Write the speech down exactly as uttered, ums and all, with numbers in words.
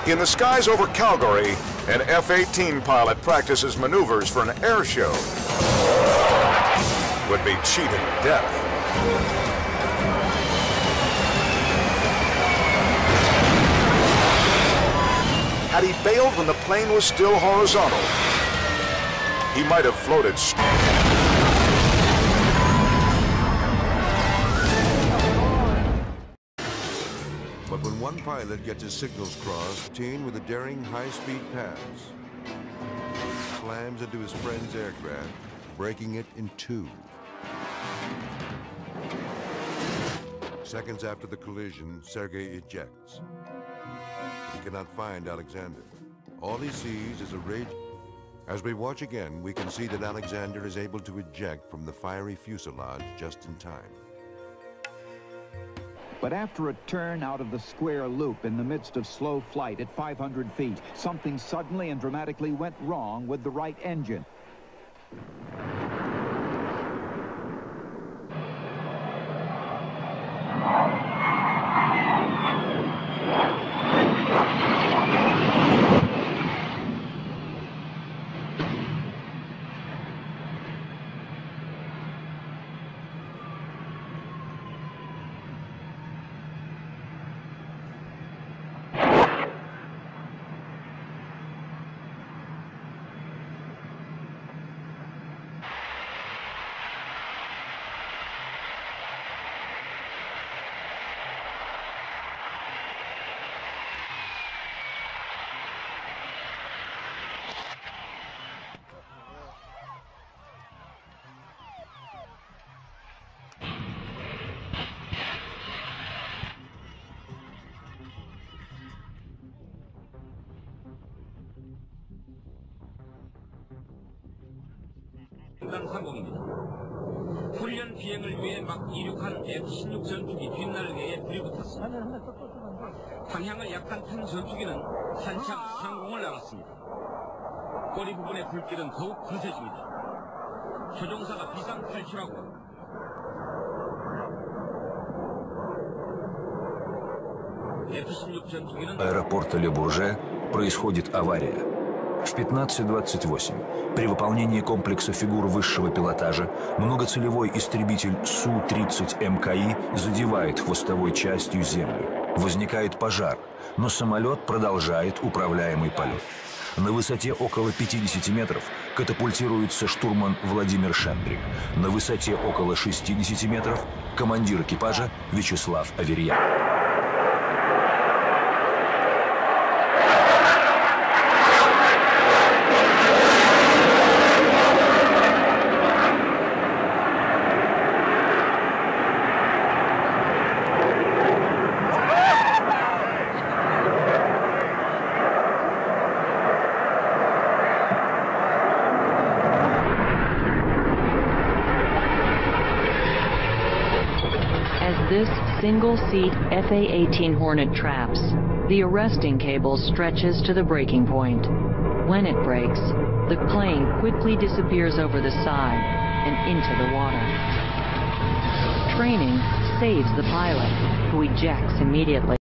In the skies over Calgary, an F eighteen pilot practices maneuvers for an air show. Would be cheating death. Had he bailed when the plane was still horizontal, he might have floated. But when one pilot gets his signals crossed, Teen, with a daring high-speed pass, slams into his friend's aircraft, breaking it in two. Seconds after the collision, Sergei ejects. He cannot find Alexander. All he sees is a rage. As we watch again, we can see that Alexander is able to eject from the fiery fuselage just in time. But after a turn out of the square loop in the midst of slow flight at five hundred feet, something suddenly and dramatically went wrong with the right engine. 항공입니다. 훈련 비행을 위해 막 이륙한 에프 십육 전투기 뒷날개에 불이 붙었습니다. 방향을 약간 탄 전투기는 한참 상공을 나갔습니다. 꼬리 부분의 불길은 더욱 거세집니다. 조종사가 비상 탈출하고 эф шестнадцать 전투기는 Аэропорта Ле-Бурже происходит авария. В пятнадцать двадцать восемь при выполнении комплекса фигур высшего пилотажа многоцелевой истребитель Су тридцать эм ка и задевает хвостовой частью землю. Возникает пожар, но самолет продолжает управляемый полет. На высоте около пятидесяти метров катапультируется штурман Владимир Шендрик. На высоте около шестидесяти метров командир экипажа Вячеслав Аверьян. This single-seat F A eighteen Hornet traps, the arresting cable stretches to the breaking point. When it breaks, the plane quickly disappears over the side and into the water. Training saves the pilot, who ejects immediately.